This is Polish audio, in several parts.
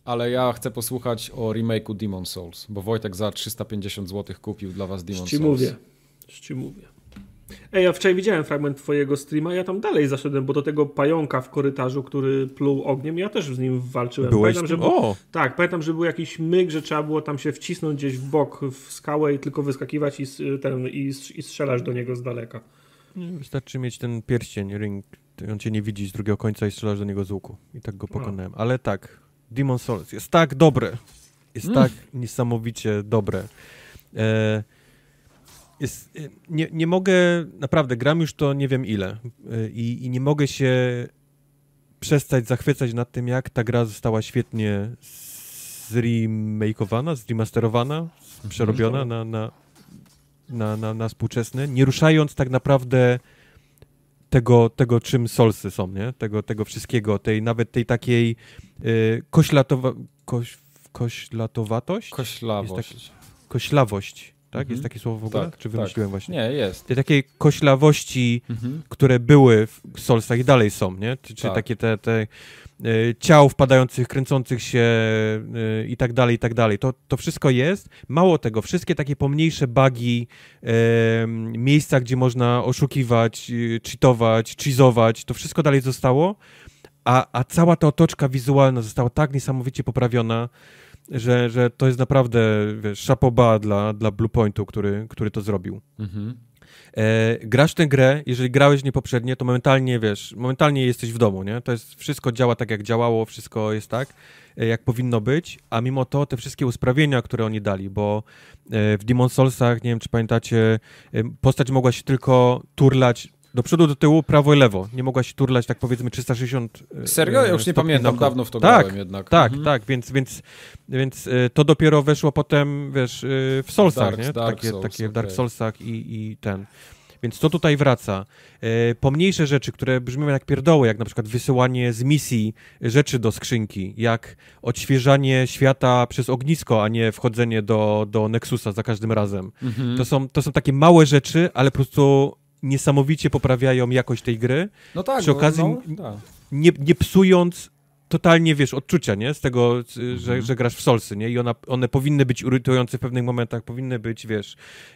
Ale ja chcę posłuchać o remake'u Demon Souls, bo Wojtek za 350 zł kupił dla was Demon Souls. Ci mówię. Ej, ja wczoraj widziałem fragment twojego streama, ja tam dalej zaszedłem, bo do tego pająka w korytarzu, który pluł ogniem, ja też z nim walczyłem. Pamiętam, że był jakiś myk, że trzeba było tam się wcisnąć gdzieś w bok, w skałę i tylko wyskakiwać i strzelać do niego z daleka. Wystarczy mieć ten pierścień, ring, on cię nie widzi z drugiego końca i strzelasz do niego z łuku. I tak go pokonałem. Ale tak, Demon Souls jest tak dobre. Jest tak niesamowicie dobre. Nie mogę, naprawdę, gram już to nie wiem ile i nie mogę się przestać zachwycać nad tym, jak ta gra została świetnie zremasterowana, przerobiona na współczesne, nie ruszając tak naprawdę tego czym Soulsy są, nie? Tego wszystkiego, nawet tej takiej koślatowatość? Koślawość. Tak? Jest takie słowo w ogóle? Tak, czy wymyśliłem właśnie? Nie, jest. Te takie koślawości, które były w Soulsach i dalej są, nie? Czy takie te ciał wpadających, kręcących się i tak dalej, i tak dalej. To wszystko jest. Mało tego, wszystkie takie pomniejsze bugi, miejsca, gdzie można oszukiwać, cheatować, cheezować, to wszystko dalej zostało, a cała ta otoczka wizualna została tak niesamowicie poprawiona, że to jest naprawdę, wiesz, chapeau bas dla Bluepointu, który to zrobił. Grasz tę grę, jeżeli grałeś nie poprzednie, to momentalnie jesteś w domu, nie? To jest, wszystko działa tak, jak działało, wszystko jest tak, jak powinno być, a mimo to te wszystkie usprawnienia, które oni dali, bo w Demon Soulsach, nie wiem, czy pamiętacie, postać mogła się tylko turlać do przodu, do tyłu, prawo i lewo. Nie mogła się turlać, tak powiedzmy, 360... Serio? Ja już nie pamiętam, dawno w to grałem jednak. Tak, więc to dopiero weszło potem, wiesz, w Soulsach, nie? Takie w Dark Soulsach i ten. Więc to tutaj wraca. Pomniejsze rzeczy, które brzmią jak pierdoły, jak na przykład wysyłanie z misji rzeczy do skrzynki, jak odświeżanie świata przez ognisko, a nie wchodzenie do Nexusa za każdym razem. To są takie małe rzeczy, ale po prostu niesamowicie poprawiają jakość tej gry. No tak. Przy okazji nie psując totalnie, wiesz, odczucia, nie? Z tego, że grasz w Soulsy, nie? I one powinny być irytujące w pewnych momentach, powinny być, wiesz,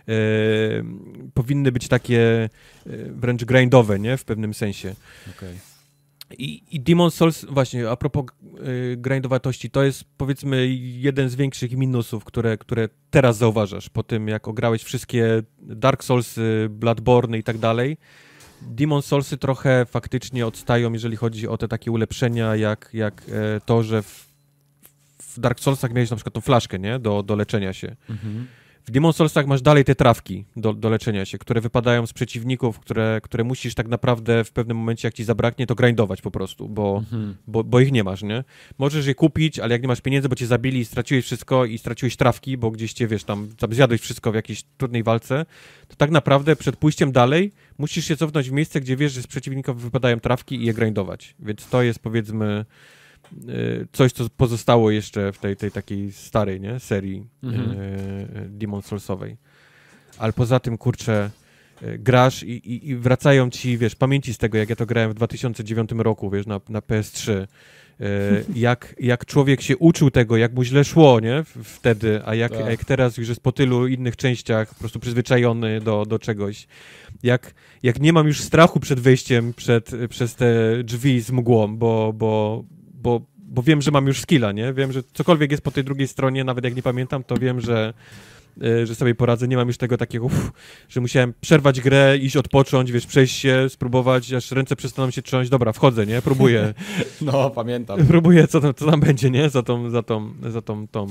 powinny być takie wręcz grindowe, nie? W pewnym sensie. Okay. I Demon Souls, właśnie, a propos grindowatości, to jest, powiedzmy, jeden z większych minusów, które teraz zauważasz, po tym, jak ograłeś wszystkie Dark Soulsy, Bloodborne i tak dalej. Demon Soulsy trochę faktycznie odstają, jeżeli chodzi o te takie ulepszenia, jak to, że w Dark Soulsach miałeś na przykład tą flaszkę, nie? Do leczenia się. W Demon Soulsach masz dalej te trawki do leczenia się, które wypadają z przeciwników, które musisz tak naprawdę w pewnym momencie, jak ci zabraknie, to grindować po prostu, bo ich nie masz, nie? Możesz je kupić, ale jak nie masz pieniędzy, bo cię zabili i straciłeś wszystko i straciłeś trawki, bo gdzieś cię, wiesz, tam zjadłeś wszystko w jakiejś trudnej walce, to tak naprawdę przed pójściem dalej musisz się cofnąć w miejsce, gdzie wiesz, że z przeciwników wypadają trawki i je grindować. Więc to jest, powiedzmy, coś, co pozostało jeszcze w tej takiej starej, nie? Serii Demon Soulsowej. Ale poza tym, kurczę, grasz i wracają ci, wiesz, pamięci z tego, jak ja to grałem w 2009 roku, wiesz, na PS3. Jak człowiek się uczył tego, jak mu źle szło, nie? Wtedy, a jak teraz już jest po tylu innych częściach po prostu przyzwyczajony do czegoś. Jak nie mam już strachu przed wejściem przez te drzwi z mgłą, bo wiem, że mam już skilla, nie? Wiem, że cokolwiek jest po tej drugiej stronie, nawet jak nie pamiętam, to wiem, że sobie poradzę. Nie mam już tego takiego, że musiałem przerwać grę, iść odpocząć, wiesz, przejść się, spróbować, aż ręce przestaną się trząść. Dobra, wchodzę, nie? Próbuję. No, pamiętam. Próbuję, co tam będzie, nie? Za tą.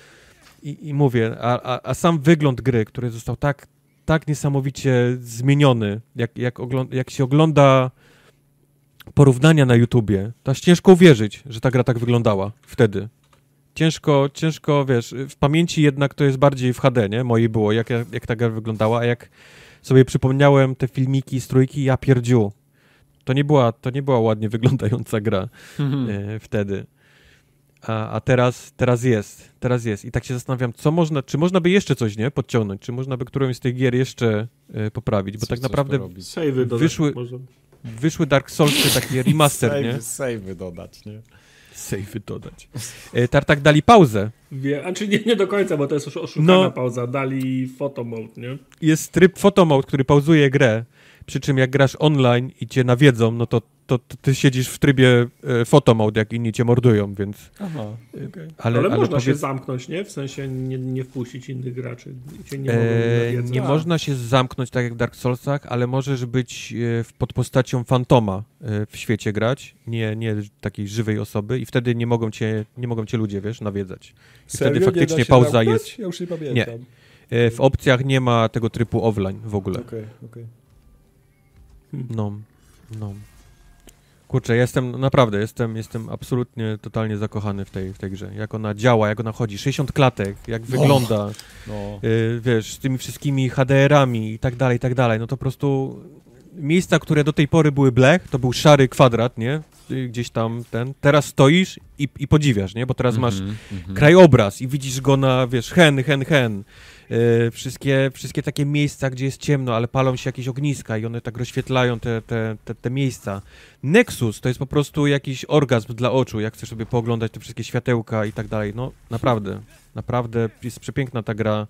I mówię, a sam wygląd gry, który został tak niesamowicie zmieniony, jak się ogląda porównania na YouTubie, to aż ciężko uwierzyć, że ta gra tak wyglądała wtedy. Ciężko, wiesz, w pamięci jednak to jest bardziej w HD, nie? Mojej było, jak ta gra wyglądała, a jak sobie przypomniałem te filmiki z trójki, ja pierdziu. To nie była ładnie wyglądająca gra wtedy. A teraz jest. I tak się zastanawiam, czy można by jeszcze coś, nie? Podciągnąć, czy można by którąś z tych gier jeszcze poprawić, bo tak naprawdę wyszły Dark Soulsy, taki remaster, nie? Save'y dodać, nie? Sejfy dodać. Tartak dali pauzę. Znaczy nie do końca, bo to jest oszukana pauza. Dali photo mode, nie? Jest tryb photo mode, który pauzuje grę. Przy czym jak grasz online i cię nawiedzą, no to ty siedzisz w trybie photo mode, jak inni cię mordują, więc... Aha, okay. Ale można się zamknąć, nie? W sensie nie wpuścić innych graczy. Cię nie można się zamknąć tak jak w Dark Soulsach, ale możesz być pod postacią fantoma w świecie grać, nie takiej żywej osoby i wtedy nie mogą cię ludzie, wiesz, nawiedzać. I Serio? wtedy faktycznie pauza zamknąć? jest... Ja już nie pamiętam. Nie. W opcjach nie ma tego trybu offline w ogóle. Okej. No. Kurczę, jestem absolutnie, totalnie zakochany w tej grze. Jak ona działa, jak ona chodzi, 60 klatek, jak wygląda, wiesz, z tymi wszystkimi HDR-ami i tak dalej, no to po prostu miejsca, które do tej pory były blech, to był szary kwadrat, nie? Gdzieś tam teraz stoisz i podziwiasz, nie? Bo teraz masz krajobraz i widzisz go na, wiesz, hen. Wszystkie takie miejsca, gdzie jest ciemno, ale palą się jakieś ogniska i one tak rozświetlają te miejsca. Nexus to jest po prostu jakiś orgazm dla oczu, jak chcesz sobie pooglądać te wszystkie światełka i tak dalej. No naprawdę jest przepiękna ta gra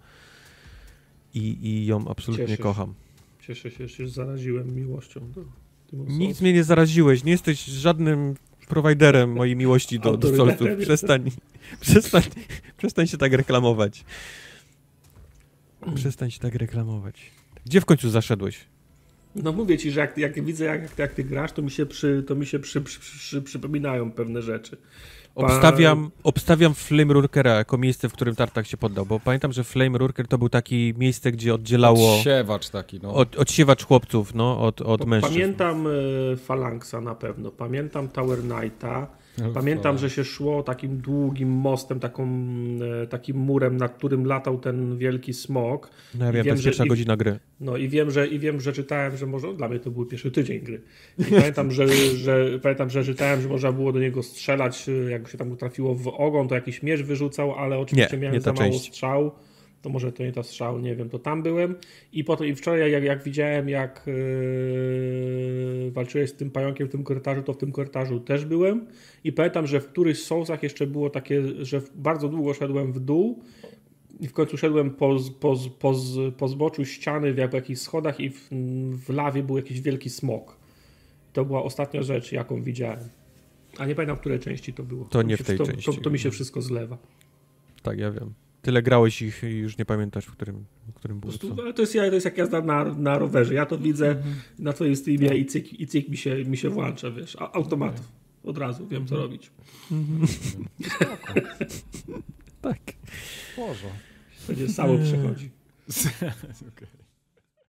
i ją absolutnie kocham. Cieszę się, że zaraziłem miłością do Nic mnie nie zaraziłeś, nie jesteś żadnym prowajderem mojej miłości do Soulsów. Przestań się tak reklamować. Przestań się tak reklamować. Gdzie w końcu zaszedłeś? No mówię ci, że jak widzę, jak ty grasz, to mi się przypominają pewne rzeczy. Obstawiam Flame Rurkera jako miejsce, w którym Tartak się poddał, bo pamiętam, że Flame Rurker to był taki miejsce, gdzie oddzielało... Odsiewacz taki, no. Odsiewacz chłopców, no, od mężczyzn. Pamiętam Phalanxa na pewno, pamiętam Tower Knighta, pamiętam, że się szło takim długim mostem, takim murem, nad którym latał ten wielki smok. No ja wiem, to jest pierwsza godzina gry. No i wiem, że czytałem, że może, dla mnie to był pierwszy tydzień gry. I pamiętam, że czytałem, że można było do niego strzelać, jak się tam trafiło w ogon, to jakiś miecz wyrzucał, ale oczywiście miałem za mało strzał. To może to nie ta strzał, nie wiem, to tam byłem. I potem i wczoraj jak widziałem, jak walczyłeś z tym pająkiem w tym korytarzu, to w tym korytarzu też byłem. I pamiętam, że w którychś Soulsach jeszcze było takie, że bardzo długo szedłem w dół i w końcu szedłem po zboczu ściany w jakichś schodach i w lawie był jakiś wielki smok. To była ostatnia rzecz, jaką widziałem. A nie pamiętam, w której części to było. To nie w tej części. To mi się wszystko zlewa. Tak, ja wiem. Tyle grałeś ich i już nie pamiętasz, w którym było co. To jest jak jazda na rowerze. Ja to widzę na twoim streamie i cyk mi się włącza, wiesz, automatów. Od razu wiem, co robić. Tak. Boże. Będzie samo przychodzi. Okay.